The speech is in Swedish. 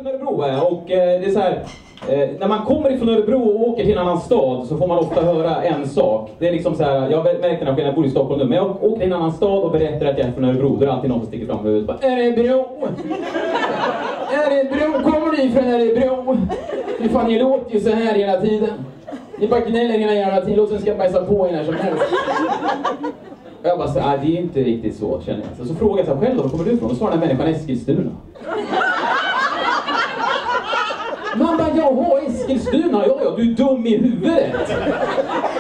från Örebro och det är så här. När man kommer ifrån Örebro och åker till en annan stad så får man ofta höra en sak. Det är liksom så här, jag märkte när jag bor i Stockholm nu, men jag åker till en annan stad och berättar att jag är från Örebro. Då är det alltid någon som sticker fram med huvudet. Örebro! Örebro, kommer du från Örebro? Hur fan, ni låter ju så här hela tiden. Ni bara gnäller hela jävla tiden, låt oss ska bajsa på er när som helst. Jag bara så här, det är inte riktigt så, känner jag. Så frågar jag så här, själv då, var kommer du ifrån? Och svarar den här människan Eskilstuna. Man bara, jaha, Eskilstuna, ja, du är dum i huvudet.